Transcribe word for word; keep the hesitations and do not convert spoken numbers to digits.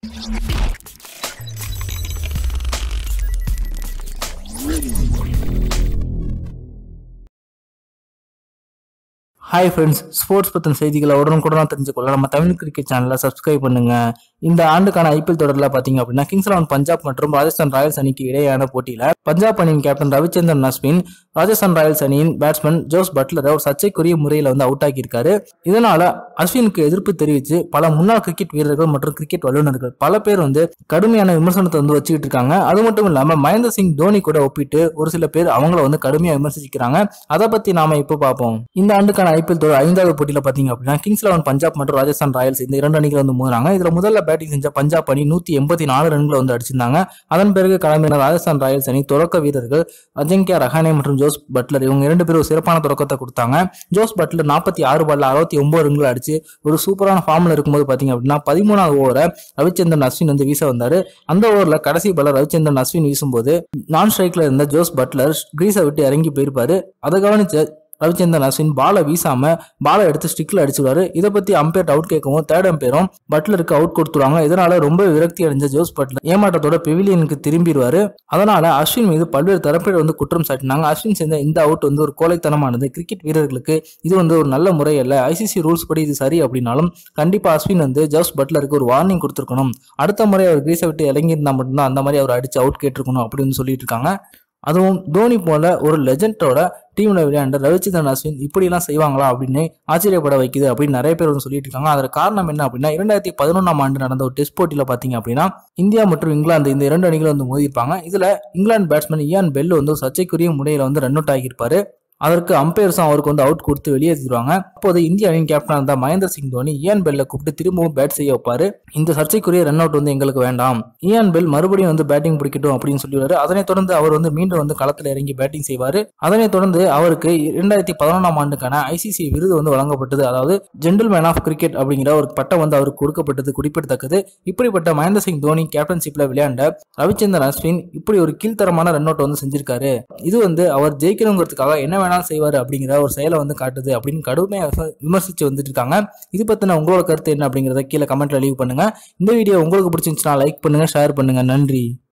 Hi friends, sports பற்றின செய்திகளை உடனுக்குடன் தெரிஞ்சுக்கொள்ள நம்ம தமிழ் கிரிக்கெட் சேனலை சப்ஸ்கிரைப் பண்ணுங்க. இந்த ஆண்டுக்கான ஐபிஎல் தொடரில் பார்த்தீங்க அப்படின்னா கிங்ஸ் லெவன் பஞ்சாப் மற்றும் ராஜஸ்தான் ராயல்ஸ் அணிக்கு இடையேயான போட்டியில் பஞ்சாப் அணியின் கேப்டன் ரவிச்சந்திரன் அஸ்வின் ராஜஸ்தான் ராயல்ஸ் அணியின் பேட்ஸ்மேன் ஜோஸ் பட்லரை ஒரு சர்ச்சைக்குரிய முறையில் வந்து அவுட் ஆக்கியிருக்காரு. இதனால அஸ்வினுக்கு எதிர்ப்பு தெரிவித்து பல முன்னாள் கிரிக்கெட் வீரர்கள் மற்றும் கிரிக்கெட் வல்லுநர்கள் பல பேர் வந்து கடுமையான விமர்சனத்தை வந்து வச்சுக்கிட்டு இருக்காங்க. அது மட்டும் இல்லாமல் மகேந்திர சிங் தோனி கூட ஒப்பிட்டு ஒரு சில பேர் அவங்கள வந்து கடுமையாக விமர்சிக்கிறாங்க. அதை பத்தி நாம இப்போ பார்ப்போம். இந்த ஆண்டுக்கான ஐபிஎல் தொடர் ஐந்தாவது போட்டியில பாத்தீங்க அப்படின்னா கிங்ஸ் லெவன் பஞ்சாப் மற்றும் ராஜஸ்தான் ராயல்ஸ் இந்த இரண்டு அணிகள் வந்து மோதுறாங்க. இதுல முதல்ல பேட்டிங் செஞ்ச பஞ்சாப் அணி நூத்தி எண்பத்தி நாலு ரன்களை வந்து அடிச்சிருந்தாங்க. அதன் பிறகு கிளம்பின ராஜஸ்தான் ராயல்ஸ் அணி தொடக்க வீரர்கள் அஜிங்கியா ரஹானே மற்றும் ஜோஸ் பட்லர் இவங்க இரண்டு பேரும் சிறப்பான தொடக்கத்தை கொடுத்தாங்க. ஜோஸ் பட்லர் நாற்பத்தி ஆறு பால்ல அறுபத்தி ஒன்பது ரன்களை அடிச்சு ஒரு சூப்பரான ஃபார்ம்ல இருக்கும்போது பாத்தீங்க அப்படின்னா பதிமூணாவது ஓவரை ரவிச்சந்திரன் அஸ்வின் வந்து வீச வந்தாரு. அந்த ஓவர்ல கடைசி பால ரவிச்சந்திரன் அஸ்வின் வீசும்போது நான் ஸ்ட்ரைக்ல இருந்த ஜோஸ் பட்லர் கிரீஸை விட்டு இறங்கி போயிருப்பாரு. அதை கவனிச்ச ரவிச்சந்திரன் அஸ்வின் பாலை வீசாம பாலை எடுத்து ஸ்டிக்ல அடிச்சுடுவாரு. இதை பத்தி அம்பேர் அவுட் கேட்கவும் தேர்ட் அம்பேரும் பட்லருக்கு அவுட் கொடுத்துருவாங்க. இதனால ரொம்ப விரக்தி அடைஞ்ச ஜோஸ் பட்லர் ஏமாற்றத்தோட பெவிலியனுக்கு திரும்பிடுவாரு. அதனால அஸ்வின் மீது பல்வேறு தரப்பில் வந்து குற்றம் சாட்டினாங்க. அஸ்வின் செஞ்ச இந்த அவுட் வந்து ஒரு கோழைத்தனமானது. கிரிக்கெட் வீரர்களுக்கு இது வந்து ஒரு நல்ல முறை அல்ல. ஐசிசி ரூல்ஸ் படி இது சரி அப்படின்னாலும் கண்டிப்பா அஸ்வின் வந்து ஜோஸ் பட்லருக்கு ஒரு வார்னிங் கொடுத்துருக்கணும். அடுத்த முறை அவர் கிரீஸை விட்டு இறங்கியிருந்தா மட்டும்தான் அந்த மாதிரி அவர் அடிச்சு அவுட் கேட்டிருக்கணும் அப்படின்னு சொல்லிட்டு இருக்காங்க. அதுவும் தோனி போல ஒரு லெஜண்டோட டீம்ல விளையாண்ட ரவிச்சந்திரன் அஸ்வின் இப்படிலாம் செய்வாங்களா அப்படின்னு ஆச்சரியப்பட வைக்குது அப்படின்னு நிறைய பேர் வந்து சொல்லிட்டு இருக்காங்க. அதற்கு காரணம் என்ன அப்படின்னா இரண்டாயிரத்தி பதினொன்றாம் ஆண்டு நடந்த ஒரு டெஸ்ட் போட்டியில பாத்தீங்க அப்படின்னா இந்தியா மற்றும் இங்கிலாந்து இந்த இரண்டு அணிகளும் வந்து மோதிருப்பாங்க. இதுல இங்கிலாந்து பேட்ஸ்மேன் இயான் பெல் வந்து ஒரு சர்ச்சைக்குரிய முறையில வந்து ரன் அவுட் ஆகியிருப்பாரு. அதற்கு அம்பையர்ஸும் அவருக்கு வந்து அவுட் கொடுத்து வெளியேற்றிடுவாங்க. அப்போது இந்திய அணியின் கேப்டனாக இருந்த மகேந்திர சிங் தோனி இயான் பெல்லை கூப்பிட்டு திரும்பவும் பேட் செய்ய வைப்பாரு. இந்த சர்ச்சைக்குரிய ரன் அவுட் வந்து எங்களுக்கு வேண்டாம், இயான் பெல் மறுபடியும் வந்து பேட்டிங் பிடிக்கட்டும் அப்படின்னு சொல்லிடுவாரு. அதனைத் தொடர்ந்து அவர் வந்து மீண்டும் வந்து களத்தில் இறங்கி பேட்டிங் செய்வார். அதனைத் தொடர்ந்து அவருக்கு இரண்டாயிரத்தி பதினொன்றாம் ஆண்டுக்கான ஐசிசி விருது வந்து வழங்கப்பட்டது. அதாவது ஜென்டில்மேன் ஆஃப் கிரிக்கெட் அப்படிங்கிற ஒரு பட்டம் வந்து அவருக்கு கொடுக்கப்பட்டது குறிப்பிடத்தக்கது. இப்படிப்பட்ட மகேந்திர சிங் தோனி கேப்டன்ஷிப்ல விளையாண்ட ரவிச்சந்திரன் அஸ்வின் இப்படி ஒரு கீழ்த்தரமான ரன் அவுட் வந்து செஞ்சிருக்காரு. இது வந்து அவர் ஜெயிக்கணுங்கிறதுக்காக என்ன செய்வாரு அப்படிங்கிற ஒரு செயலை வந்து காட்டுது அப்படின்னு கடுமையாக விமர்சிச்சு வந்துட்டு இருக்காங்க. இது பத்தின உங்களோட கருத்து என்ன அப்படிங்கறத கீழே கமெண்ட்ல லீவ் பண்ணுங்க. இந்த வீடியோ உங்களுக்கு பிடிச்சிருந்துச்சுன்னா லைக் பண்ணுங்க, ஷேர் பண்ணுங்க. நன்றி.